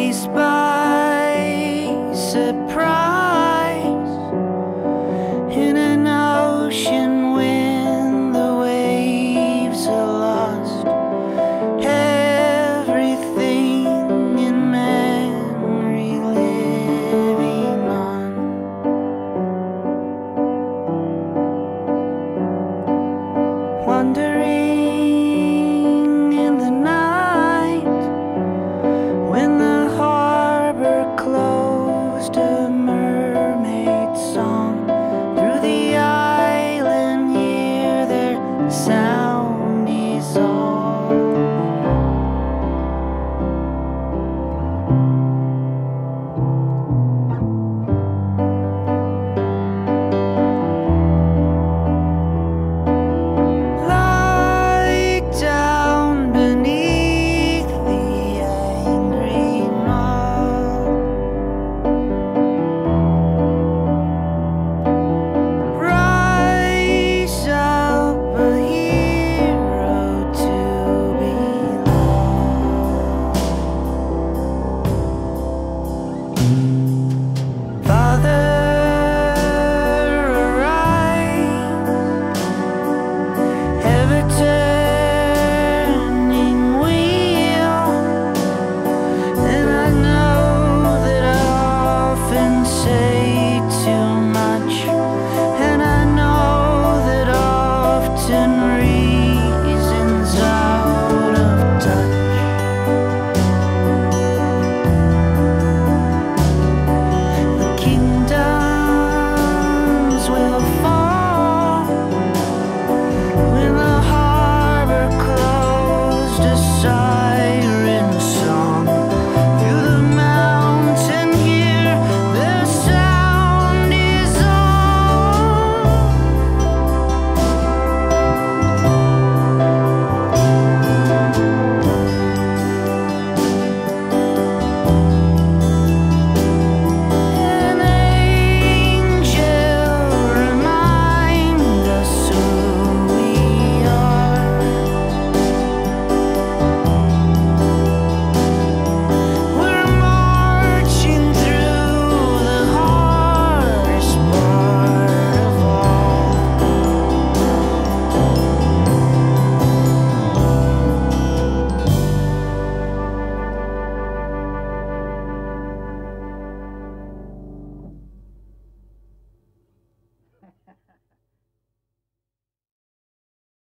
seized by surprise in an ocean when the waves are lost. Everything in memory living on. Wandering in the night when the harbor closed, a mermaid song through the island. Hear their sound is all. Lie down beneath the angry mob. Rise up, a hero to be loved. Father, arise, ever turning wheel. And I know that I often say too much, and I know that often reason's out of touch. The kingdoms will fall when the harbor closed, a siren song through the mountain. Here the sound is an angel, remind us who we are. We're marching through the hardest part of all.